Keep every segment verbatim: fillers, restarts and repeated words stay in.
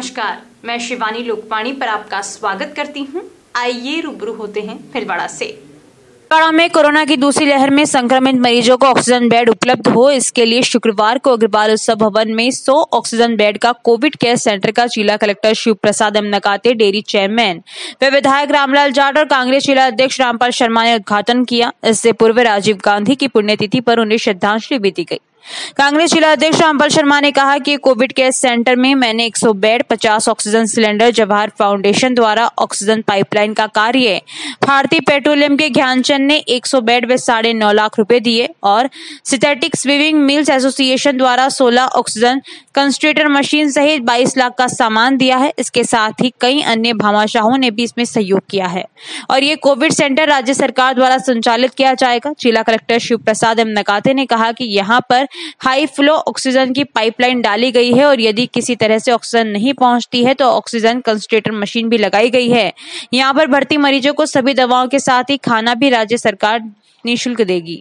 नमस्कार, मैं शिवानी लोकवाणी पर आपका स्वागत करती हूं। आइए रूबरू होते हैं भीलवाड़ा से। भीलवाड़ा में कोरोना की दूसरी लहर में संक्रमित मरीजों को ऑक्सीजन बेड उपलब्ध हो, इसके लिए शुक्रवार को अग्रवाल उत्सव भवन में सौ ऑक्सीजन बेड का कोविड केयर सेंटर का जिला collector Shiv Prasad M Nakate, dairy chairman व विधायक रामलाल जाट और कांग्रेस जिला अध्यक्ष रामपाल शर्मा ने उद्घाटन किया। इससे पूर्व राजीव गांधी की पुण्यतिथि पर उन्हें श्रद्धांजलि भी दी गई। कांग्रेस जिला अध्यक्ष रामपाल शर्मा ने कहा कि कोविड केयर सेंटर में मैंने सौ बेड, पचास ऑक्सीजन सिलेंडर, जवाहर फाउंडेशन द्वारा ऑक्सीजन पाइपलाइन का कार्य, भारतीय पेट्रोलियम के ज्ञानचंद ने सौ बेड व साढ़े नौ लाख रुपए दिए और सिंथेटिक स्विमिंग मिल्स एसोसिएशन द्वारा सोलह ऑक्सीजन कंसंट्रेटर मशीन सहित बाईस लाख का सामान दिया है। इसके साथ ही कई अन्य भामाशाहों ने भी इसमें सहयोग किया है और ये कोविड सेंटर राज्य सरकार द्वारा संचालित किया जाएगा। जिला कलेक्टर शिव प्रसाद एम नकाते ने कहा कि यहाँ पर हाई फ्लो ऑक्सीजन की पाइपलाइन डाली गई है और यदि किसी तरह से ऑक्सीजन नहीं पहुंचती है तो ऑक्सीजन कंसंट्रेटर मशीन भी लगाई गई है। यहाँ पर भर्ती मरीजों को सभी दवाओं के साथ ही खाना भी राज्य सरकार निःशुल्क देगी।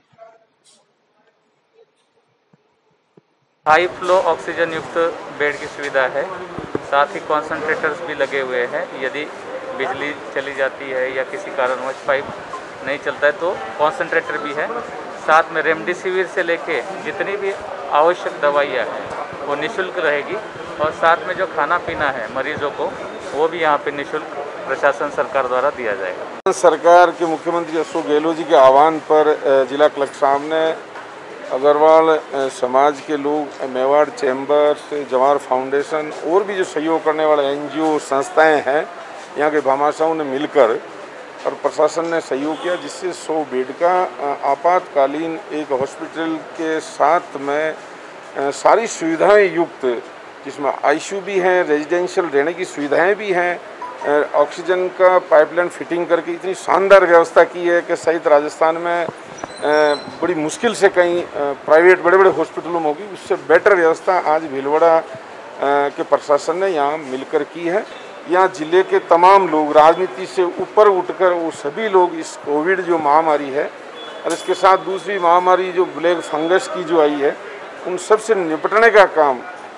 हाई फ्लो ऑक्सीजन युक्त बेड की सुविधा है, साथ ही कॉन्सेंट्रेटर्स भी लगे हुए हैं। यदि बिजली चली जाती है या किसी कारणवश पाइप नहीं चलता है तो कॉन्सेंट्रेटर भी है। साथ में रेमडेसिविर से लेके जितनी भी आवश्यक दवाइयाँ हैं वो निःशुल्क रहेगी और साथ में जो खाना पीना है मरीजों को वो भी यहाँ पे निःशुल्क प्रशासन सरकार द्वारा दिया जाएगा। सरकार के मुख्यमंत्री अशोक गहलोत जी के आह्वान पर जिला कलेक्टर साहब ने अग्रवाल समाज के लोग, मेवाड़ चैम्बर, जवाहर फाउंडेशन और भी जो सहयोग करने वाले एनजीओ संस्थाएं हैं यहाँ के भामाशाहों ने मिलकर और प्रशासन ने सहयोग किया, जिससे सौ बेड का आपातकालीन एक हॉस्पिटल के साथ में सारी सुविधाएं युक्त, जिसमें आईसीयू भी है, रेजिडेंशियल रहने की सुविधाएं भी हैं, ऑक्सीजन का पाइपलाइन फिटिंग करके इतनी शानदार व्यवस्था की है कि सहित राजस्थान में बड़ी मुश्किल से कहीं प्राइवेट बड़े बड़े हॉस्पिटलों में होगी, उससे बेटर व्यवस्था आज भीलवाड़ा के प्रशासन ने यहाँ मिलकर की है। यहाँ जिले के तमाम लोग राजनीति से ऊपर उठकर वो सभी लोग इस कोविड जो महामारी है और इसके साथ दूसरी महामारी जो ब्लैक फंगस की जो आई है उन सब से निपटने का काम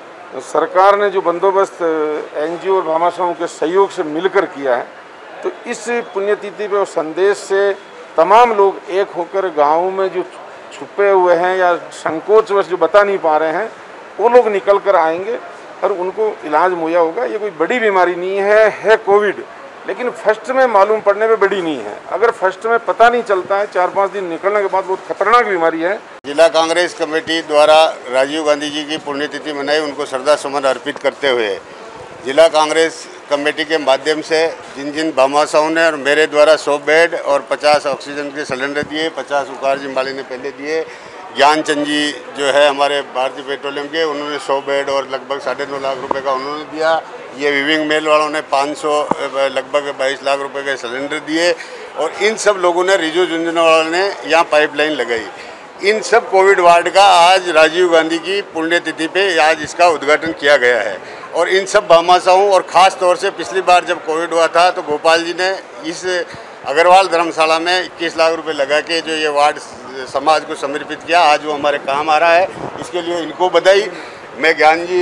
सरकार ने जो बंदोबस्त एनजीओ और भामाशाहों के सहयोग से मिलकर किया है। तो इस पुण्यतिथि पे और संदेश से तमाम लोग एक होकर गाँव में जो छुपे हुए हैं या संकोचवश जो बता नहीं पा रहे हैं वो लोग निकल कर आएंगे और उनको इलाज मुहैया होगा। ये कोई बड़ी बीमारी नहीं है, है कोविड, लेकिन फर्स्ट में मालूम पड़ने में बड़ी नहीं है। अगर फर्स्ट में पता नहीं चलता है, चार पाँच दिन निकलने के बाद बहुत खतरनाक बीमारी है। जिला कांग्रेस कमेटी द्वारा राजीव गांधी जी की पुण्यतिथि मनाई, उनको श्रद्धा सुमन अर्पित करते हुए जिला कांग्रेस कमेटी के माध्यम से जिन जिन भामाशाहों ने और मेरे द्वारा सौ बेड और पचास ऑक्सीजन के सिलेंडर दिए, पचास उकार जी माली ने पहले दिए, ज्ञानचंद जी जो है हमारे भारतीय पेट्रोलियम के, उन्होंने सौ बेड और लगभग साढ़े नौ लाख रुपए का उन्होंने दिया। ये विविंग मेल वालों ने पाँच सौ लगभग बाईस लाख रुपए के सिलेंडर दिए और इन सब लोगों ने, रिजू झुंझुनू वालों ने यहाँ पाइपलाइन लगाई। इन सब कोविड वार्ड का आज राजीव गांधी की पुण्यतिथि पे आज इसका उद्घाटन किया गया है और इन सब भामाशाहों और ख़ास तौर से पिछली बार जब कोविड हुआ था तो गोपाल जी ने इस अग्रवाल धर्मशाला में इक्कीस लाख रुपए लगा के जो ये वार्ड समाज को समर्पित किया, आज वो हमारे काम आ रहा है। इसके लिए इनको बधाई। मैं ज्ञान जी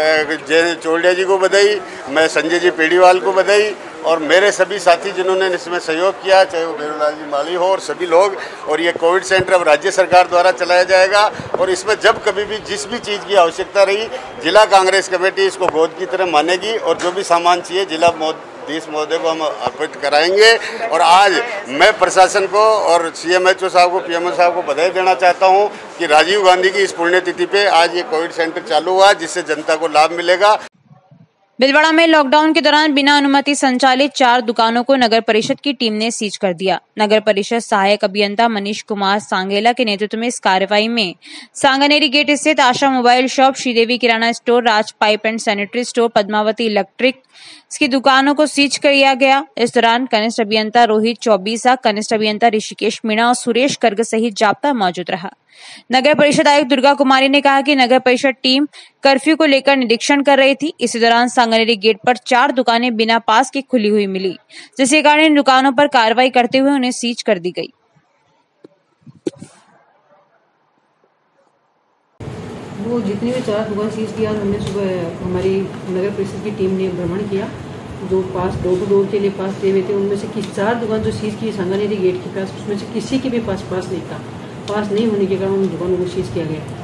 जय चोलिया जी को बधाई, मैं संजय जी पेड़ीवाल को बधाई और मेरे सभी साथी जिन्होंने इसमें सहयोग किया, चाहे वो बेरूलाल जी माली हो और सभी लोग। और ये कोविड सेंटर अब राज्य सरकार द्वारा चलाया जाएगा और इसमें जब कभी भी जिस भी चीज़ की आवश्यकता रही जिला कांग्रेस कमेटी इसको गोद की तरह मानेगी और जो भी सामान चाहिए जिला देश महोदय को हम अर्पित कराएंगे। और आज मैं प्रशासन को और सीएमएचओ साहब को, पीएमओ साहब को बधाई देना चाहता हूं कि राजीव गांधी की इस पुण्यतिथि पे आज ये कोविड सेंटर चालू हुआ, जिससे जनता को लाभ मिलेगा। भीलवाड़ा में लॉकडाउन के दौरान बिना अनुमति संचालित चार दुकानों को नगर परिषद की टीम ने सीज कर दिया। नगर परिषद सहायक अभियंता मनीष कुमार सांगेला के नेतृत्व में इस कार्रवाई में सांगानेरी गेट स्थित Asha mobile shop, Sridevi kirana store, Raj pipe and sanitary store, Padmavati electric की दुकानों को सीज किया गया। इस दौरान कनिष्ठ अभियंता रोहित चौबीसा, कनिष्ठ अभियंता ऋषिकेश मीणा और सुरेश गर्ग सहित जाप्ता मौजूद रहा। नगर परिषद आयुक्त दुर्गा कुमारी ने कहा कि नगर परिषद टीम कर्फ्यू को लेकर निरीक्षण कर रही थी। इसी दौरान सांगानेरी गेट पर चार दुकानें बिना पास के खुली हुई मिली, जिसके कारण इन दुकानों पर कार्रवाई करते हुए उन्हें सीज कर दी गई। वो जितनी भी चार दुकान सीज किया, हमने सुबह हमारी नगर परिषद की टीम ने भ्रमण किया, जो पास डोर टू डोर के लिए पास दे हुए थे उनमें से किस चार दुकान जो सीज की सांगानेरी गेट के पास, उसमें से किसी के भी पास पास नहीं था। पास नहीं होने के कारण उन दुकानों को सीज किया गया।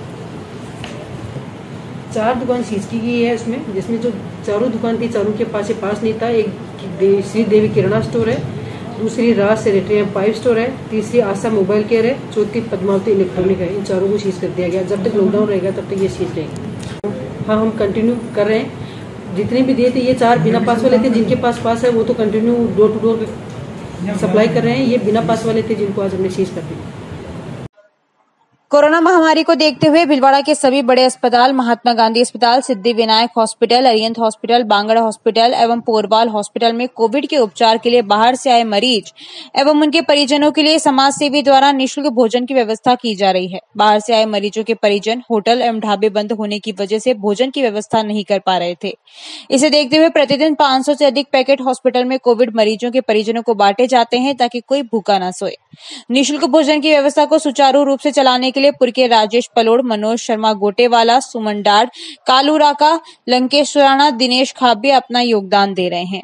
चार दुकान सीज की गई है इसमें, जिसमें जो चारों दुकान थी चारों के पास से पास नहीं था। एक दे, श्री देवी किराना स्टोर है, दूसरी राज सैनिटरी पाइप स्टोर है, तीसरी आशा मोबाइल केयर है, चौथी पद्मावती इलेक्ट्रॉनिक है। इन चारों को सीज कर दिया गया। जब तक लॉकडाउन रहेगा तब तक ये सीज रहेगी। हाँ, हम कंटिन्यू कर रहे हैं। जितने भी दिए थे ये चार बिना पास वाले थे, जिनके पास पास है वो तो continue door to door supply कर रहे हैं। ये बिना पास वाले थे जिनको आज हमने सीज कर दिया। कोरोना महामारी को देखते हुए भीलवाड़ा के सभी बड़े अस्पताल, महात्मा गांधी अस्पताल, Siddhi Vinayak hospital, Arihant hospital, Bangda hospital एवं पोरवाल हॉस्पिटल में कोविड के उपचार के लिए बाहर से आए मरीज एवं उनके परिजनों के लिए समाज सेवी द्वारा निःशुल्क भोजन की व्यवस्था की जा रही है। बाहर से आए मरीजों के परिजन होटल एवं ढाबे बंद होने की वजह से भोजन की व्यवस्था नहीं कर पा रहे थे। इसे देखते हुए प्रतिदिन पाँच सौ से अधिक पैकेट हॉस्पिटल में कोविड मरीजों के परिजनों को बांटे जाते हैं ताकि कोई भूखा न सोए। निःशुल्क भोजन की व्यवस्था को सुचारू रूप से चलाने के लिए पुर के राजेश पलोड़, मनोज शर्मा गोटेवाला, सुमन डाड, कालू राका, लंकेश राणा, दिनेश खाब्य अपना योगदान दे रहे हैं।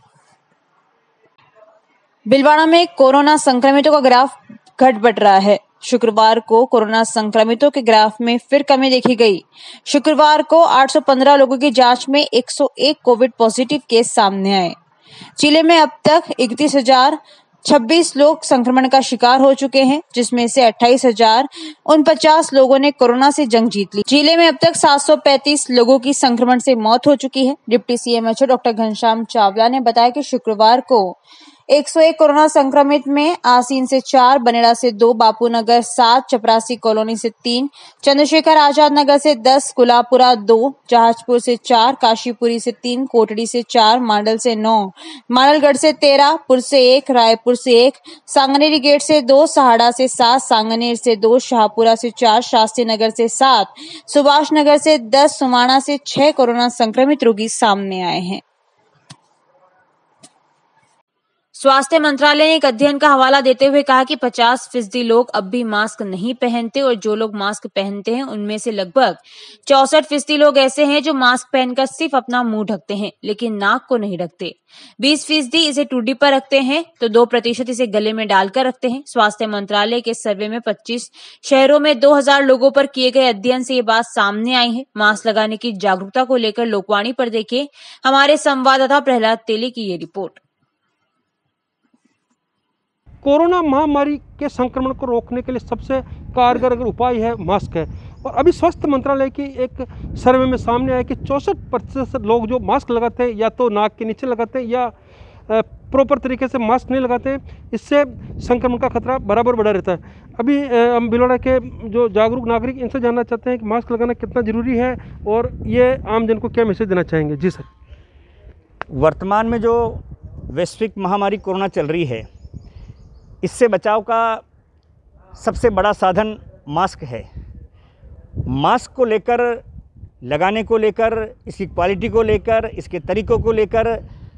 भीलवाड़ा में कोरोना संक्रमितों का ग्राफ घट बढ़ रहा है। शुक्रवार को कोरोना संक्रमितों के ग्राफ में फिर कमी देखी गई। शुक्रवार को आठ सौ पंद्रह लोगों की जांच में एक सौ एक कोविड पॉजिटिव केस सामने आए। जिले में अब तक इकतीस हजार छब्बीस लोग संक्रमण का शिकार हो चुके हैं, जिसमें से अट्ठाईस हजार उनपचास लोगों ने कोरोना से जंग जीत ली। जिले में अब तक सात सौ पैंतीस लोगों की संक्रमण से मौत हो चुकी है। Deputy CMHO doctor Ghanshyam Chawla ने बताया कि शुक्रवार को एक सौ एक कोरोना संक्रमित में आसीन से चार, बनेड़ा से दो, बापूनगर सात, चपरासी कॉलोनी से तीन, चंद्रशेखर आजाद नगर से दस, गुलाबपुरा दो, जहाजपुर से चार, काशीपुरी से तीन, कोटड़ी से चार, मांडल से नौ, माडलगढ़ से तेरह, पुर से एक, रायपुर से एक, सांगनेरी गेट से दो, सहाड़ा से सात, सांगनेर से दो, शाहपुरा से चार, शास्त्री नगर से सात, सुभाष नगर से दस, सुमाणा से छह कोरोना संक्रमित रोगी सामने आए हैं। स्वास्थ्य मंत्रालय ने एक अध्ययन का हवाला देते हुए कहा कि पचास फीसदी लोग अब भी मास्क नहीं पहनते और जो लोग मास्क पहनते हैं उनमें से लगभग चौसठ फीसदी लोग ऐसे हैं जो मास्क पहनकर सिर्फ अपना मुंह ढकते हैं लेकिन नाक को नहीं ढकते। बीस फीसदी इसे टूडी पर रखते हैं तो दो प्रतिशत इसे गले में डालकर रखते हैं। स्वास्थ्य मंत्रालय के सर्वे में पच्चीस शहरों में दो हजार लोगों पर किए गए अध्ययन से ये बात सामने आई है। मास्क लगाने की जागरूकता को लेकर लोकवाणी पर देखे हमारे संवाददाता प्रहलाद तेली की ये रिपोर्ट। कोरोना महामारी के संक्रमण को रोकने के लिए सबसे कारगर अगर उपाय है मास्क है। और अभी स्वास्थ्य मंत्रालय की एक सर्वे में सामने आया कि चौंसठ प्रतिशत लोग जो मास्क लगाते हैं या तो नाक के नीचे लगाते हैं या प्रॉपर तरीके से मास्क नहीं लगाते हैं, इससे संक्रमण का खतरा बराबर बढ़ा रहता है। अभी हम भीलवाड़ा के जो जागरूक नागरिक इनसे जानना चाहते हैं कि मास्क लगाना कितना ज़रूरी है और ये आम जन को क्या मैसेज देना चाहेंगे। जी सर। वर्तमान में जो वैश्विक महामारी कोरोना चल रही है, इससे बचाव का सबसे बड़ा साधन मास्क है। मास्क को लेकर, लगाने को लेकर, इसकी क्वालिटी को लेकर, इसके तरीक़ों को लेकर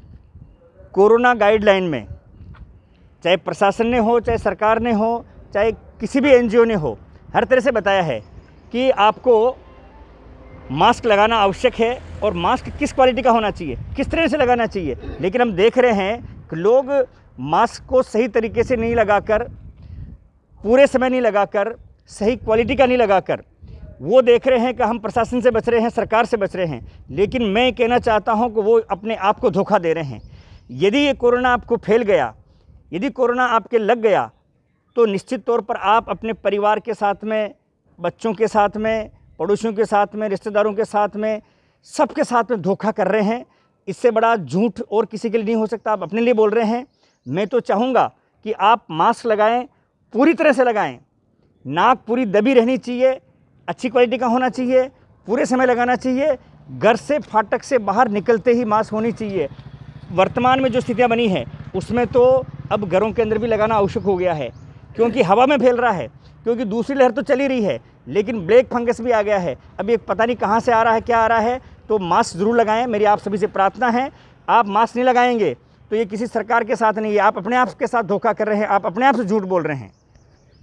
कोरोना गाइडलाइन में चाहे प्रशासन ने हो, चाहे सरकार ने हो, चाहे किसी भी एनजीओ ने हो, हर तरह से बताया है कि आपको मास्क लगाना आवश्यक है और मास्क किस क्वालिटी का होना चाहिए, किस तरह से लगाना चाहिए। लेकिन हम देख रहे हैं कि लोग मास्क को सही तरीके से नहीं लगाकर, पूरे समय नहीं लगाकर, सही क्वालिटी का नहीं लगाकर वो देख रहे हैं कि हम प्रशासन से बच रहे हैं, सरकार से बच रहे हैं। लेकिन मैं कहना चाहता हूं कि वो अपने आप को धोखा दे रहे हैं। यदि ये कोरोना आपको फैल गया, यदि कोरोना आपके लग गया, तो निश्चित तौर पर आप अपने परिवार के साथ में, बच्चों के साथ में, पड़ोसियों के साथ में, रिश्तेदारों के साथ में, सबके साथ में धोखा कर रहे हैं। इससे बड़ा झूठ और किसी के लिए नहीं हो सकता। आप अपने लिए बोल रहे हैं। मैं तो चाहूँगा कि आप मास्क लगाएं, पूरी तरह से लगाएं। नाक पूरी दबी रहनी चाहिए, अच्छी क्वालिटी का होना चाहिए, पूरे समय लगाना चाहिए। घर से, फाटक से बाहर निकलते ही मास्क होनी चाहिए। वर्तमान में जो स्थितियां बनी है उसमें तो अब घरों के अंदर भी लगाना आवश्यक हो गया है, क्योंकि हवा में फैल रहा है, क्योंकि दूसरी लहर तो चली रही है लेकिन ब्लैक फंगस भी आ गया है। अब ये पता नहीं कहाँ से आ रहा है, क्या आ रहा है। तो मास्क ज़रूर लगाएं। मेरी आप सभी से प्रार्थना है, आप मास्क नहीं लगाएंगे तो ये किसी सरकार के साथ नहीं है, आप अपने आप के साथ धोखा कर रहे हैं, आप अपने आप से झूठ बोल रहे हैं।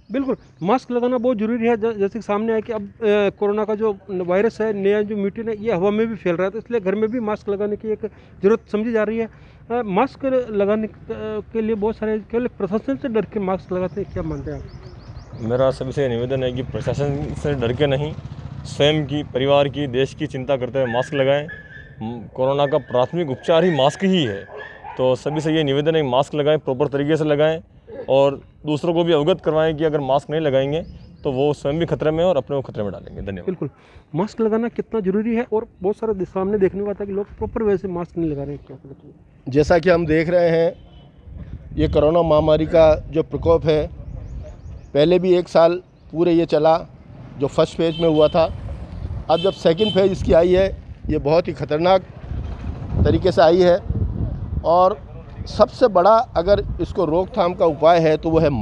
बिल्कुल, मास्क लगाना बहुत ज़रूरी है। ज जैसे कि सामने है कि अब अ, कोरोना का जो वायरस है, नया जो म्यूटेंट है, ये हवा में भी फैल रहा है, तो इसलिए घर में भी मास्क लगाने की एक ज़रूरत समझी जा रही है। अ, मास्क लगाने क के लिए बहुत सारे केवल प्रशासन से डर के मास्क लगाते हैं, क्या मानते हैं आप? मेरा सबसे निवेदन है कि प्रशासन से डर के नहीं, स्वयं की, परिवार की, देश की चिंता करते हुए मास्क लगाएं। कोरोना का प्राथमिक उपचार ही मास्क ही है, तो सभी से ये निवेदन है कि मास्क लगाएं, प्रॉपर तरीके से लगाएं और दूसरों को भी अवगत करवाएं कि अगर मास्क नहीं लगाएंगे तो वो स्वयं भी खतरे में और अपने को खतरे में डालेंगे। धन्यवाद। बिल्कुल, मास्क लगाना कितना ज़रूरी है और बहुत सारे सामने देखने को आता है कि लोग प्रॉपर वे से मास्क नहीं लगा रहे हैं, क्या पता चले? जैसा कि हम देख रहे हैं, ये कोरोना महामारी का जो प्रकोप है, पहले भी एक साल पूरे ये चला जो फर्स्ट फेज में हुआ था। अब जब सेकंड फेज इसकी आई है, ये बहुत ही ख़तरनाक तरीके से आई है और सबसे बड़ा अगर इसको रोकथाम का उपाय है तो वो है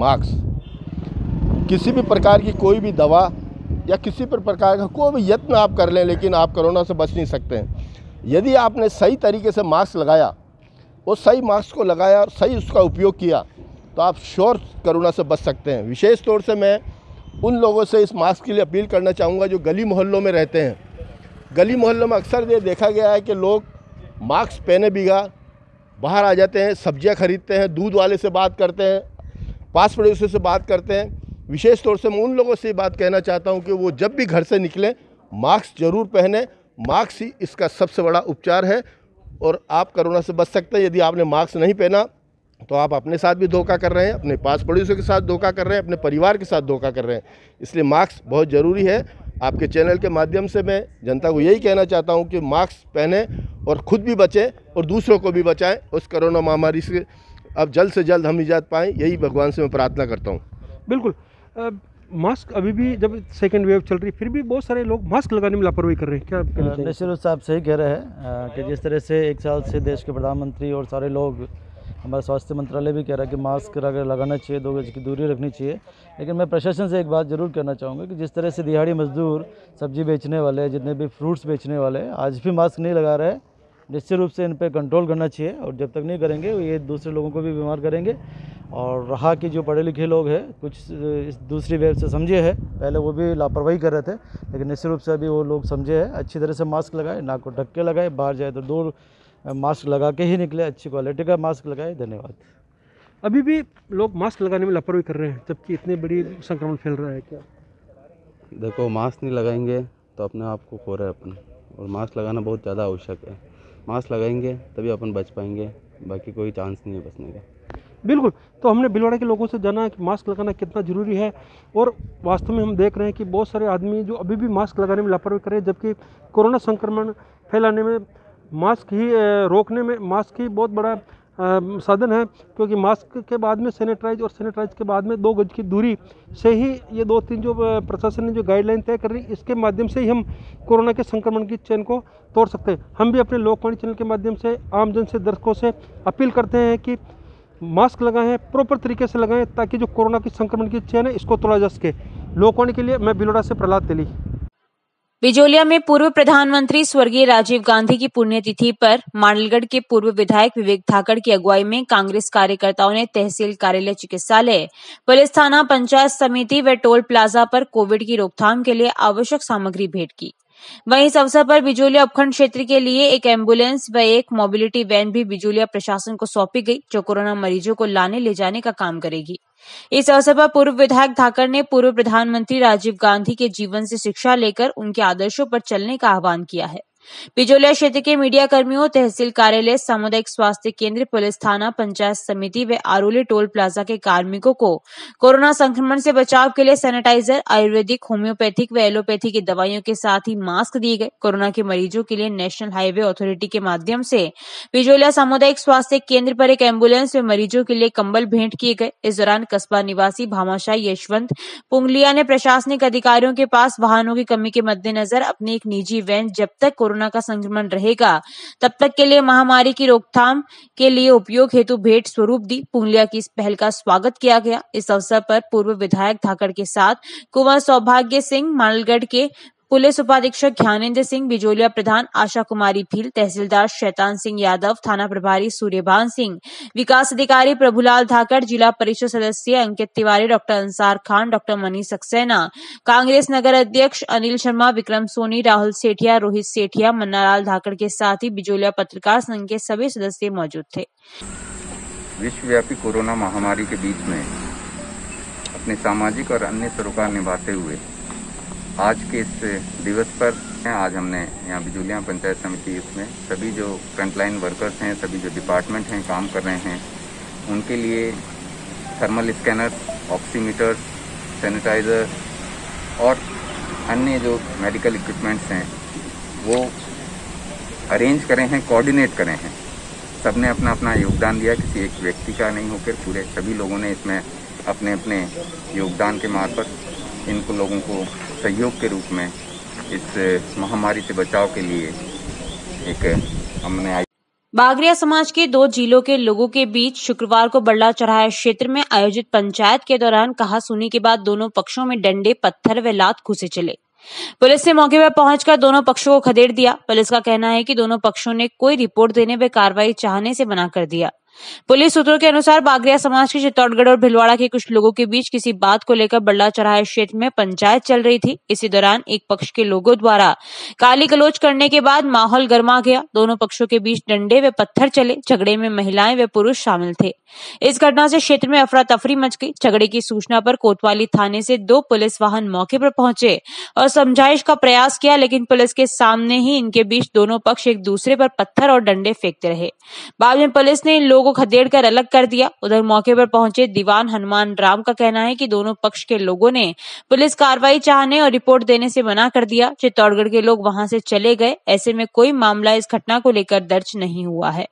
मास्क। किसी भी प्रकार की कोई भी दवा या किसी भी प्रकार का कोई भी यत्न आप कर लें, लेकिन आप कोरोना से बच नहीं सकते हैं। यदि आपने सही तरीके से मास्क लगाया और सही मास्क को लगाया और सही उसका उपयोग किया तो आप श्योर कोरोना से बच सकते हैं। विशेष तौर से मैं उन लोगों से इस मास्क के लिए अपील करना चाहूँगा जो गली मोहल्लों में रहते हैं। गली मोहल्लों में अक्सर ये देखा गया है कि लोग मास्क पहने बिना बाहर आ जाते हैं, सब्जियां खरीदते हैं, दूध वाले से बात करते हैं, पास पड़ोसियों से बात करते हैं। विशेष तौर से मैं उन लोगों से ये बात कहना चाहता हूं कि वो जब भी घर से निकलें मास्क जरूर पहने। मास्क ही इसका सबसे बड़ा उपचार है और आप कोरोना से बच सकते हैं। यदि आपने मास्क नहीं पहना तो आप अपने साथ भी धोखा कर रहे हैं, अपने पास पड़ोसियों के साथ धोखा कर रहे हैं, अपने परिवार के साथ धोखा कर रहे हैं। इसलिए मास्क बहुत ज़रूरी है। आपके चैनल के माध्यम से मैं जनता को यही कहना चाहता हूं कि मास्क पहने और खुद भी बचें और दूसरों को भी बचाएं उस कोरोना महामारी से। अब जल्द से जल्द हम निजात पाएँ, यही भगवान से मैं प्रार्थना करता हूँ। बिल्कुल, आ, मास्क अभी भी जब सेकेंड वेव चल रही है फिर भी बहुत सारे लोग मास्क लगाने में लापरवाही कर रहे हैं, क्या कहना चाहिए? निश्चित रूप से आप सही कह रहे हैं कि जिस तरह से एक साल से देश के प्रधानमंत्री और सारे लोग, हमारा स्वास्थ्य मंत्रालय भी कह रहा है कि मास्क अगर लगाना चाहिए, दो गज की दूरी रखनी चाहिए। लेकिन मैं प्रशासन से एक बात जरूर कहना चाहूँगा कि जिस तरह से दिहाड़ी मजदूर, सब्जी बेचने वाले, जितने भी फ्रूट्स बेचने वाले आज भी मास्क नहीं लगा रहे, निश्चित रूप से इन पर कंट्रोल करना चाहिए और जब तक नहीं करेंगे ये दूसरे लोगों को भी बीमार करेंगे। और रहा कि जो पढ़े लिखे लोग हैं, कुछ इस दूसरी वेव से समझे हैं, पहले वो भी लापरवाही कर रहे थे, लेकिन निश्चित रूप से अभी वो लोग समझे हैं, अच्छी तरह से मास्क लगाए, नाक को ढक के लगाए, बाहर जाए तो दूर मास्क लगा के ही निकले, अच्छी क्वालिटी का मास्क लगाए। धन्यवाद। अभी भी लोग मास्क लगाने में लापरवाही कर रहे हैं जबकि इतनी बड़ी संक्रमण फैल रहा है, क्या? देखो, मास्क नहीं लगाएंगे तो अपने आप को खो रहे हैं अपन, और मास्क लगाना बहुत ज़्यादा आवश्यक है। मास्क लगाएंगे तभी अपन बच पाएंगे, बाकी कोई चांस नहीं है बचने का। बिल्कुल, तो हमने भीलवाड़ा के लोगों से जाना कि मास्क लगाना कितना ज़रूरी है और वास्तव में हम देख रहे हैं कि बहुत सारे आदमी जो अभी भी मास्क लगाने में लापरवाही कर रहे हैं, जबकि कोरोना संक्रमण फैलाने में मास्क ही रोकने में मास्क ही बहुत बड़ा साधन है, क्योंकि मास्क के बाद में सैनिटाइज और सैनिटाइज के बाद में दो गज की दूरी से ही ये दो तीन जो प्रशासन ने जो गाइडलाइन तय कर रही, इसके माध्यम से ही हम कोरोना के संक्रमण की चेन को तोड़ सकते हैं। हम भी अपने लोकवाणी चैनल के माध्यम से आमजन से, दर्शकों से अपील करते हैं कि मास्क लगाएं, प्रॉपर तरीके से लगाएं, ताकि जो कोरोना की संक्रमण की चेन है इसको तोड़ा जा सके। लोकवाणी के लिए मैं भीलवाड़ा से प्रहलाद तेली। बिजोलिया में पूर्व प्रधानमंत्री स्वर्गीय राजीव गांधी की पुण्यतिथि पर मांडलगढ़ के पूर्व विधायक विवेक धाकड़ की अगुवाई में कांग्रेस कार्यकर्ताओं ने तहसील कार्यालय, चिकित्सालय, पुलिस थाना, पंचायत समिति व टोल प्लाजा पर कोविड की रोकथाम के लिए आवश्यक सामग्री भेंट की। वहीं इस अवसर पर बिजोलिया उपखंड क्षेत्र के लिए एक एम्बुलेंस व एक मोबिलिटी वैन भी बिजोलिया प्रशासन को सौंपी गई, जो कोरोना मरीजों को लाने ले जाने का काम करेगी। इस अवसर पर पूर्व विधायक धाकड़ ने पूर्व प्रधानमंत्री राजीव गांधी के जीवन से शिक्षा लेकर उनके आदर्शों पर चलने का आह्वान किया है। बिजोलिया क्षेत्र के मीडिया कर्मियों, तहसील कार्यालय, सामुदायिक स्वास्थ्य केंद्र, पुलिस थाना, पंचायत समिति व आरोली टोल प्लाजा के कार्मिकों को कोरोना संक्रमण से बचाव के लिए सैनिटाइजर, आयुर्वेदिक, होम्योपैथिक व एलोपैथी की दवाइयों के साथ ही मास्क दिए गए। कोरोना के मरीजों के लिए नेशनल हाईवे अथॉरिटी के माध्यम से बिजोलिया सामुदायिक स्वास्थ्य केंद्र पर एक एम्बुलेंस व मरीजों के लिए कंबल भेंट किए गए। इस दौरान कस्बा निवासी भामाशाही यशवंत पुंगलिया ने प्रशासनिक अधिकारियों के पास वाहनों की कमी के मद्देनजर अपनी एक निजी वैन जब तक कोरोना का संक्रमण रहेगा तब तक के लिए महामारी की रोकथाम के लिए उपयोग हेतु भेंट स्वरूप दी। पुंगलिया की इस पहल का स्वागत किया गया। इस अवसर पर पूर्व विधायक धाकड़ के साथ कुंवर सौभाग्य सिंह, मांडलगढ़ के पुलिस उपाधीक्षक ज्ञानेंद्र सिंह, बिजोलिया प्रधान आशा कुमारी भील, तहसीलदार शैतान सिंह यादव, थाना प्रभारी सूर्यभान सिंह, विकास अधिकारी प्रभुलाल धाकड़, जिला परिषद सदस्य अंकित तिवारी, डॉक्टर अंसार खान, डॉक्टर मनीष सक्सेना, कांग्रेस नगर अध्यक्ष अनिल शर्मा, विक्रम सोनी, राहुल सेठिया, रोहित सेठिया, मन्नालाल धाकड़ के साथ ही बिजोलिया पत्रकार संघ के सभी सदस्य मौजूद थे। विश्वव्यापी कोरोना महामारी के बीच में अपने सामाजिक और अन्य सरोकार निभाते हुए आज के इस दिवस पर आज हमने यहाँ बिजोलिया पंचायत समिति इसमें सभी जो फ्रंटलाइन वर्कर्स हैं, सभी जो डिपार्टमेंट हैं काम कर रहे हैं, उनके लिए थर्मल स्कैनर, ऑक्सीमीटर, सैनिटाइज़र और अन्य जो मेडिकल इक्विपमेंट्स हैं वो अरेंज करे हैं, कोऑर्डिनेट करे हैं। सबने अपना अपना योगदान दिया, किसी एक व्यक्ति का नहीं होकर पूरे सभी लोगों ने इसमें अपने अपने योगदान के मार्फत इनको लोगों को सहयोग के रूप में इस महामारी से बचाव के लिए एक हमने बागरिया समाज के दो जिलों के लोगों के बीच शुक्रवार को बल्ला चढ़ाया क्षेत्र में आयोजित पंचायत के दौरान कहासुनी के बाद दोनों पक्षों में डंडे, पत्थर व लात घुसे चले। पुलिस ने मौके पर पहुंचकर दोनों पक्षों को खदेड़ दिया। पुलिस का कहना है कि दोनों पक्षों ने कोई रिपोर्ट देने व कार्रवाई चाहने से मना कर दिया। पुलिस सूत्रों के अनुसार बागरिया समाज के चित्तौड़गढ़ और भिलवाड़ा के कुछ लोगों के बीच किसी बात को लेकर बल्ला चढ़ाए क्षेत्र में पंचायत चल रही थी। इसी दौरान एक पक्ष के लोगों द्वारा गाली गलौज करने के बाद माहौल गर्मा गया। दोनों पक्षों के बीच डंडे व पत्थर चले। झगड़े में महिलाएं व पुरुष शामिल थे। इस घटना से क्षेत्र में अफरा तफरी मच गई। झगड़े की सूचना पर कोतवाली थाने से दो पुलिस वाहन मौके पर पहुंचे और समझाइश का प्रयास किया, लेकिन पुलिस के सामने ही इनके बीच दोनों पक्ष एक दूसरे पर पत्थर और डंडे फेंकते रहे। बाद में पुलिस ने इन लोगों को खदेड़ कर अलग कर दिया। उधर मौके पर पहुंचे दीवान हनुमान राम का कहना है कि दोनों पक्ष के लोगों ने पुलिस कार्रवाई चाहने और रिपोर्ट देने से मना कर दिया। चित्तौड़गढ़ के लोग वहां से चले गए। ऐसे में कोई मामला इस घटना को लेकर दर्ज नहीं हुआ है।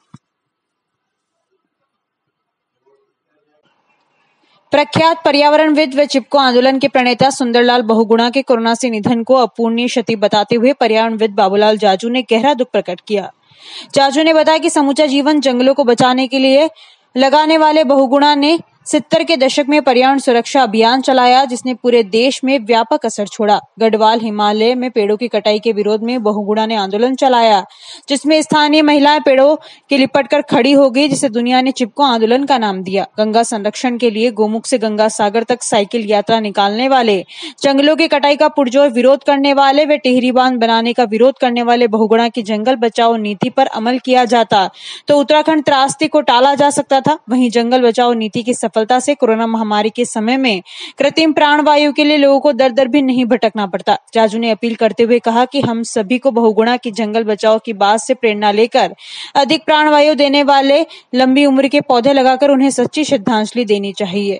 प्रख्यात पर्यावरणविद व चिपको आंदोलन के प्रणेता सुंदरलाल बहुगुणा के कोरोना से निधन को अपूरणीय क्षति बताते हुए पर्यावरणविद बाबूलाल जाजू ने गहरा दुख प्रकट किया। जाजू ने बताया कि समूचा जीवन जंगलों को बचाने के लिए लगाने वाले बहुगुणा ने सत्तर के दशक में पर्यावरण सुरक्षा अभियान चलाया, जिसने पूरे देश में व्यापक असर छोड़ा। गढ़वाल हिमालय में पेड़ों की कटाई के विरोध में बहुगुणा ने आंदोलन चलाया, जिसमें स्थानीय महिलाएं पेड़ों के लिपट कर खड़ी हो गई, जिसे दुनिया ने चिपको आंदोलन का नाम दिया। गंगा संरक्षण के लिए गोमुख से गंगा सागर तक साइकिल यात्रा निकालने वाले, जंगलों की कटाई का पुरजोर विरोध करने वाले व टिहरी बांध बनाने का विरोध करने वाले बहुगुणा की जंगल बचाओ नीति पर अमल किया जाता तो उत्तराखंड त्रासदी को टाला जा सकता था। वहीं जंगल बचाओ नीति की सफलता से कोरोना महामारी के समय में कृत्रिम प्राणवायु के लिए लोगों को दर दर भी नहीं भटकना पड़ता। जाजू ने अपील करते हुए कहा कि हम सभी को बहुगुणा की जंगल बचाओ की बात से प्रेरणा लेकर अधिक प्राणवायु देने वाले लंबी उम्र के पौधे लगाकर उन्हें सच्ची श्रद्धांजलि देनी चाहिए।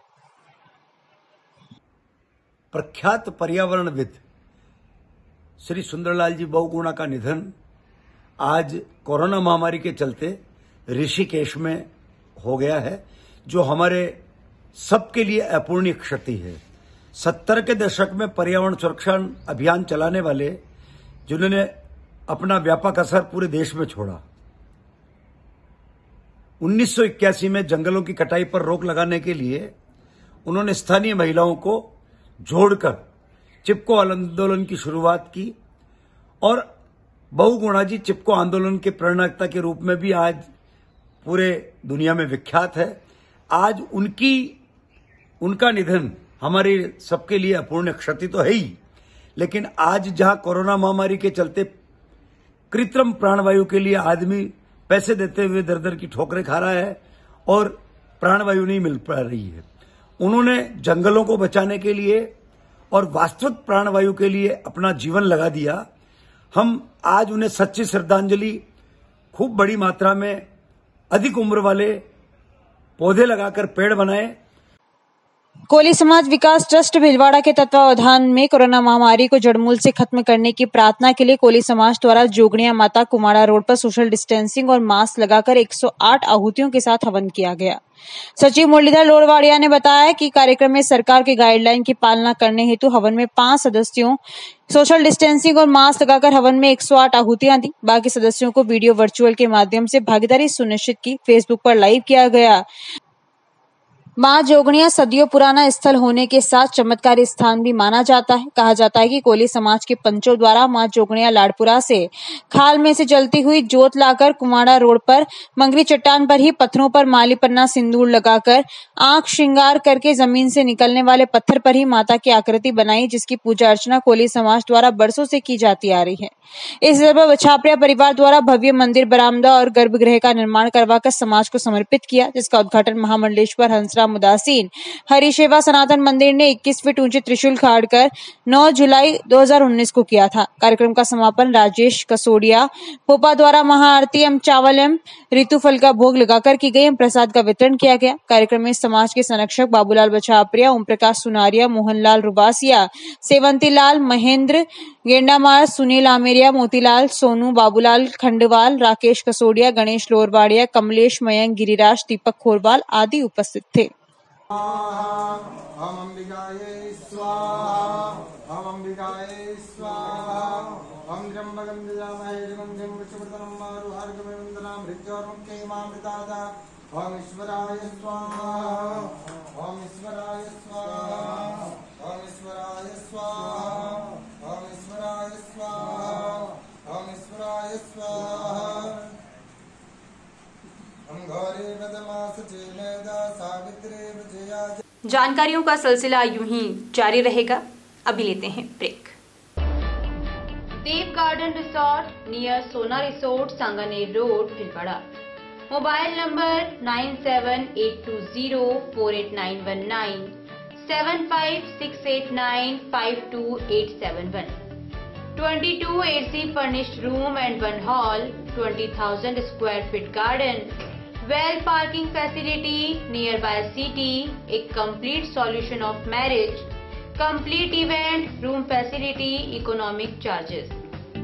प्रख्यात पर्यावरणविद श्री सुंदरलाल जी बहुगुणा का निधन आज कोरोना महामारी के चलते ऋषिकेश में हो गया है, जो हमारे सबके लिए अपूरणीय क्षति है। सत्तर के दशक में पर्यावरण सुरक्षा अभियान चलाने वाले, जिन्होंने अपना व्यापक असर पूरे देश में छोड़ा। उन्नीस सौ इक्यासी में जंगलों की कटाई पर रोक लगाने के लिए उन्होंने स्थानीय महिलाओं को जोड़कर चिपको आंदोलन की शुरुआत की और बहुगुणा जी चिपको आंदोलन के प्रेरणादाता के रूप में भी आज पूरे दुनिया में विख्यात है। आज उनकी उनका निधन हमारे सबके लिए अपूर्ण क्षति तो है ही, लेकिन आज जहां कोरोना महामारी के चलते कृत्रिम प्राणवायु के लिए आदमी पैसे देते हुए दर दर की ठोकरें खा रहा है और प्राणवायु नहीं मिल पा रही है, उन्होंने जंगलों को बचाने के लिए और वास्तविक प्राणवायु के लिए अपना जीवन लगा दिया। हम आज उन्हें सच्ची श्रद्धांजलि खूब बड़ी मात्रा में अधिक उम्र वाले पौधे लगाकर पेड़ बनाए। कोली समाज विकास ट्रस्ट भिलवाड़ा के तत्वावधान में कोरोना महामारी को जड़मूल से खत्म करने की प्रार्थना के लिए कोली समाज द्वारा जोगनिया माता कुमाड़ा रोड पर सोशल डिस्टेंसिंग और मास्क लगाकर एक सौ आठ आहुतियों के साथ हवन किया गया। सचिव मुरलीधर लोरवाड़िया ने बताया कि कार्यक्रम में सरकार के गाइडलाइन की पालना करने हेतु हवन में पांच सदस्यों सोशल डिस्टेंसिंग और मास्क लगाकर हवन में एक सौ आठ आहुतियां दी। बाकी सदस्यों को वीडियो वर्चुअल के माध्यम से भागीदारी सुनिश्चित की। फेसबुक पर लाइव किया गया। मां जोगनिया सदियों पुराना स्थल होने के साथ चमत्कारी स्थान भी माना जाता है। कहा जाता है कि कोली समाज के पंचों द्वारा मां जोगनिया लाड़पुरा से खाल में से जलती हुई जोत लाकर कुमाड़ा रोड पर मंगरी चट्टान पर ही पत्थरों पर माली पन्ना सिंदूर लगाकर आंख श्रृंगार करके जमीन से निकलने वाले पत्थर पर ही माता की आकृति बनाई, जिसकी पूजा अर्चना कोली समाज द्वारा बरसों से की जाती आ रही है। इस जगह छापरिया परिवार द्वारा भव्य मंदिर, बरामदा और गर्भगृह का निर्माण करवाकर समाज को समर्पित किया, जिसका उद्घाटन महामंडलेश्वर हंसराम उदासीन हरिसेवा सनातन मंदिर ने इक्कीस फीट ऊंचे त्रिशूल खाड़कर नौ जुलाई दो हज़ार उन्नीस को किया था। कार्यक्रम का समापन राजेश कसोडिया पोपा द्वारा महाआरती एवं चावल एवं ऋतुफल का भोग लगाकर की गई एवं प्रसाद का वितरण किया गया। कार्यक्रम में समाज के संरक्षक बाबूलाल बछापरिया, ओम प्रकाश सुनारिया, मोहनलाल रुबासिया, सेवंती लाल, महेंद्र गेंडामार, सुनील आमेरिया, मोतीलाल सोनू, बाबूलाल खंडवाल, राकेश कसोडिया, गणेश लोरवाड़िया, कमलेश मयंक, गिरिराज, दीपक खोरवाल आदि उपस्थित थे। हम अंबिकाये स्वाहा, हम अंबिकाये स्वाहा, हम त्र्यंबकं यजामहे सुगन्धिं पुष्टिवर्धनम् आरुहार्यं वन्दनामि मृत्योर्मुक्षैमामृतात्। हम ईश्वराय स्वाहा, हम ईश्वराय स्वाहा, हम ईश्वराय स्वाहा, हम ईश्वराय स्वाहा, हम ईश्वराय स्वाहा। हम घोरे व्रतमास चेमेदा सावित्रे विजया। जानकारियों का सिलसिला यूं ही जारी रहेगा। अभी लेते हैं break. Dev garden resort near Sona resort, Sanganer road, Bhilwara. Mobile number nine seven eight two zero four eight nine one nine, seven five six eight nine five two eight seven one. twenty-two A C furnished room and one hall, twenty thousand square feet garden, well parking facility, nearby city, a complete solution of marriage, complete event, room facility, economic charges.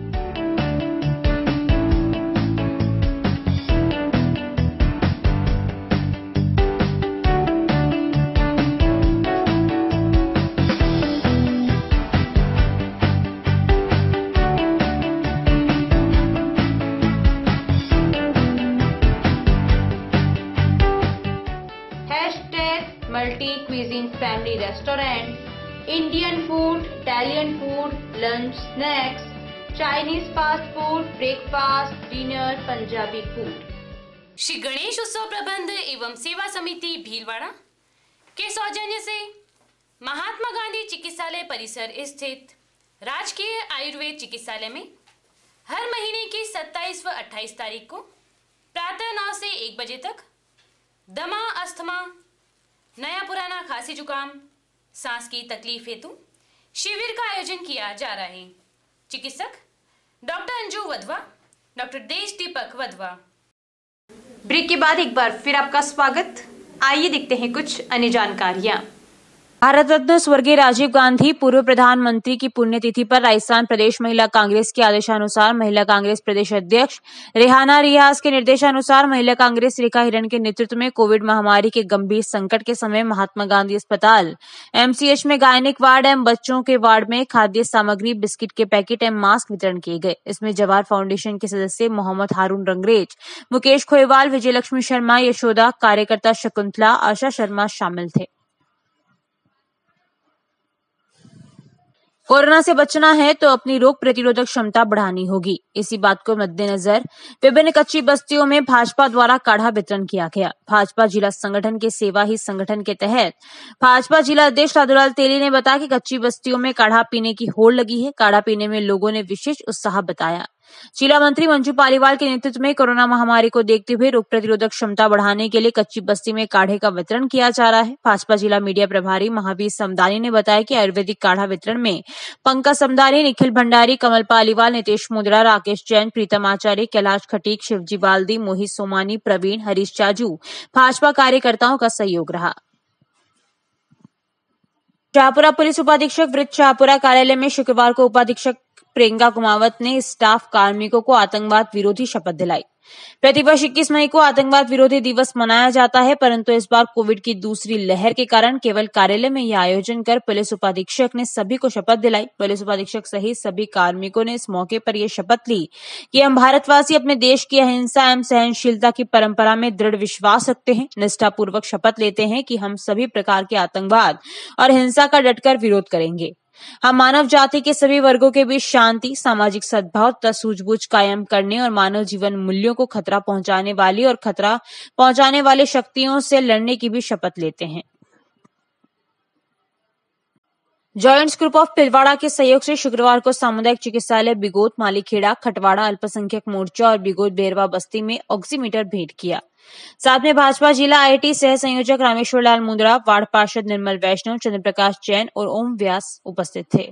Multi-cuisine family restaurant, Indian food, Italian food, lunch, snacks, Chinese fast food, breakfast, dinner, Punjabi food. Shri Ganesh उत्सव प्रबंध एवं सेवा समिति भीलवाड़ा के सौजन्य से महात्मा गांधी चिकित्सालय परिसर स्थित राजकीय आयुर्वेद चिकित्सालय में हर महीने की सत्ताईस व अट्ठाईस तारीख को प्रातः नौ से एक बजे तक दमा, अस्थमा, नया पुराना खांसी जुकाम, सांस की तकलीफ हेतु शिविर का आयोजन किया जा रहा है। चिकित्सक डॉक्टर अंजू वधवा, डॉक्टर देश दीपक वधवा। ब्रेक के बाद एक बार फिर आपका स्वागत। आइए देखते हैं कुछ अन्य जानकारियां। भारत रत्न स्वर्गीय राजीव गांधी पूर्व प्रधानमंत्री की पुण्यतिथि पर राजस्थान प्रदेश महिला कांग्रेस के आदेशानुसार महिला कांग्रेस प्रदेश अध्यक्ष रेहाना रियाज के निर्देशानुसार महिला कांग्रेस रेखा हिरन के नेतृत्व में कोविड महामारी के गंभीर संकट के समय महात्मा गांधी अस्पताल एमसीएच में गायनिक वार्ड एवं बच्चों के वार्ड में खाद्य सामग्री, बिस्किट के पैकेट एवं मास्क वितरण किए गए। इसमें जवाहर फाउंडेशन के सदस्य मोहम्मद हारून रंगरेज, मुकेश खोएवाल, विजयलक्ष्मी शर्मा, यशोदा, कार्यकर्ता शकुंतला, आशा शर्मा शामिल थे। कोरोना से बचना है तो अपनी रोग प्रतिरोधक क्षमता बढ़ानी होगी। इसी बात को मद्देनजर विभिन्न कच्ची बस्तियों में भाजपा द्वारा काढ़ा वितरण किया गया। भाजपा जिला संगठन के सेवा ही संगठन के तहत भाजपा जिला अध्यक्ष साधुलाल तेली ने बताया कि कच्ची बस्तियों में काढ़ा पीने की होड़ लगी है। काढ़ा पीने में लोगों ने विशेष उत्साह बताया। जिला मंत्री मंजू पालीवाल के नेतृत्व में कोरोना महामारी को देखते हुए रोग प्रतिरोधक क्षमता बढ़ाने के लिए कच्ची बस्ती में काढ़े का वितरण किया जा रहा है। भाजपा जिला मीडिया प्रभारी महावीर समदानी ने बताया कि आयुर्वेदिक काढ़ा वितरण में पंकज समदानी, निखिल भंडारी, कमल पालीवाल, नितेश मुद्रा, राकेश जैन, प्रीतम आचार्य, कैलाश खटीक, शिवजी बाल्दी, मोहित सोमानी, प्रवीण, हरीश चाजू भाजपा कार्यकर्ताओं का सहयोग रहा। शाहपुरा पुलिस उपाधीक्षक वृत्त शाहपुरा कार्यालय में शुक्रवार को उपाधीक्षक प्रियंका कुमावत ने स्टाफ कार्मिकों को आतंकवाद विरोधी शपथ दिलाई। प्रतिवर्ष इक्कीस मई को आतंकवाद विरोधी दिवस मनाया जाता है, परंतु इस बार कोविड की दूसरी लहर के कारण केवल कार्यालय में यह आयोजन कर पुलिस उपाधीक्षक ने सभी को शपथ दिलाई। पुलिस उपाधीक्षक सहित सभी कार्मिकों ने इस मौके पर यह शपथ ली कि हम भारतवासी अपने देश की अहिंसा एवं सहनशीलता की परंपरा में दृढ़ विश्वास रखते हैं। निष्ठापूर्वक शपथ लेते हैं कि हम सभी प्रकार के आतंकवाद और हिंसा का डटकर विरोध करेंगे। हम मानव जाति के सभी वर्गों के बीच शांति, सामाजिक सद्भाव तथा सूझबूझ कायम करने और मानव जीवन मूल्यों को खतरा पहुंचाने वाली और खतरा पहुंचाने वाली शक्तियों से लड़ने की भी शपथ लेते हैं। जॉइंट्स ग्रुप ऑफ भिलवाड़ा के सहयोग से शुक्रवार को सामुदायिक चिकित्सालय बिगोत, मालीखेड़ा, खटवाड़ा अल्पसंख्यक मोर्चा और बिगोत बेरवा बस्ती में ऑक्सीमीटर भेंट किया। साथ में भाजपा जिला आईटी सह संयोजक रामेश्वर लाल मुंद्रा, वार्ड पार्षद निर्मल वैष्णव, चंद्रप्रकाश जैन और ओम व्यास उपस्थित थे।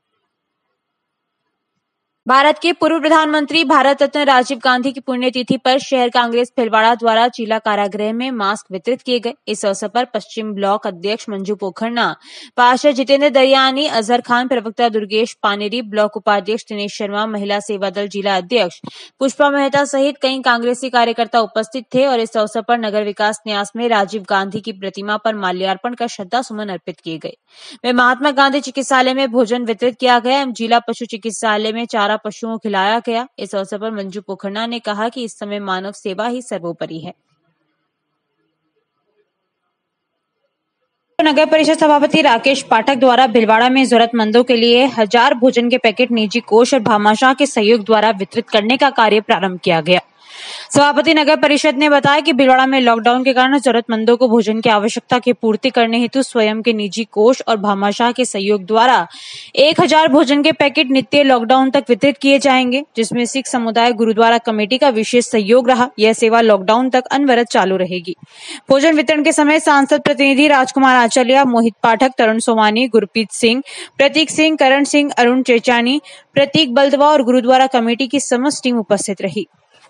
भारत के पूर्व प्रधानमंत्री भारत रत्न राजीव गांधी की पुण्यतिथि पर शहर कांग्रेस भिलवाड़ा द्वारा जिला कारागृह में मास्क वितरित किए गए। इस अवसर पर पश्चिम ब्लॉक अध्यक्ष मंजू पोखरना, पार्षद जितेंद्र दरियानी, अजहर खान, प्रवक्ता दुर्गेश पानेरी, ब्लॉक उपाध्यक्ष दिनेश शर्मा, महिला सेवा दल जिला अध्यक्ष पुष्पा मेहता सहित कई कांग्रेसी कार्यकर्ता उपस्थित थे और इस अवसर पर नगर विकास न्यास में राजीव गांधी की प्रतिमा पर माल्यार्पण कर श्रद्धा सुमन अर्पित किए गए। वे महात्मा गांधी चिकित्सालय में भोजन वितरित किया गया एवं जिला पशु चिकित्सालय में चारा पशुओं को खिलाया गया। इस अवसर पर मंजू पोखरना ने कहा कि इस समय मानव सेवा ही सर्वोपरि है। नगर परिषद सभापति राकेश पाठक द्वारा भिलवाड़ा में जरूरतमंदों के लिए हजार भोजन के पैकेट निजी कोष और भामाशाह के सहयोग द्वारा वितरित करने का कार्य प्रारंभ किया गया। सभापति नगर परिषद ने बताया कि भिलवाड़ा में लॉकडाउन के कारण जरूरतमंदों को भोजन की आवश्यकता की पूर्ति करने हेतु स्वयं के निजी कोष और भामाशाह के सहयोग द्वारा एक हजार भोजन के पैकेट नित्य लॉकडाउन तक वितरित किए जाएंगे, जिसमें सिख समुदाय गुरुद्वारा कमेटी का विशेष सहयोग रहा। यह सेवा लॉकडाउन तक अनवरत चालू रहेगी। भोजन वितरण के समय सांसद प्रतिनिधि राजकुमार आचार्य, मोहित पाठक, तरुण सोमानी, गुरप्रीत सिंह, प्रतीक सिंह, करण सिंह, अरुण चेचानी, प्रतीक बल्दवा और गुरुद्वारा कमेटी की समस्त टीम उपस्थित रही।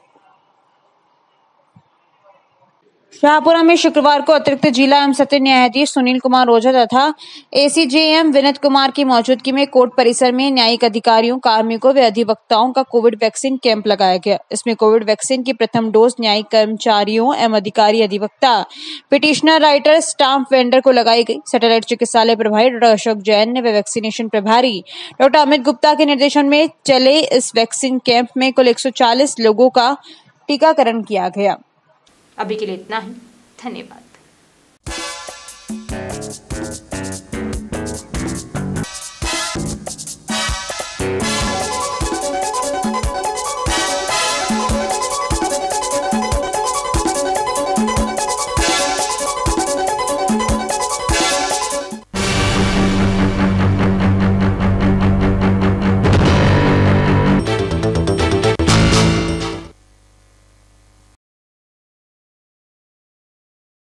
शाहपुरा में शुक्रवार को अतिरिक्त जिला एवं सत्र न्यायाधीश सुनील कुमार ओझा तथा एसीजेएम विनीत कुमार की मौजूदगी में कोर्ट परिसर में न्यायिक अधिकारियों, कार्मिकों व अधिवक्ताओं का कोविड वैक्सीन कैंप लगाया गया। इसमें कोविड वैक्सीन की प्रथम डोज न्यायिक कर्मचारियों एवं अधिकारी, अधिवक्ता, पिटिशनर, राइटर, स्टाम्प वेंडर को लगाई गई। सैटेलाइट चिकित्सालय प्रभारी डॉक्टर अशोक जैन ने व वैक्सीनेशन प्रभारी डॉक्टर अमित गुप्ता के निर्देशन में चले इस वैक्सीन कैंप में कुल एक सौ चालीस लोगों का टीकाकरण किया गया। अभी के लिए इतना ही। धन्यवाद।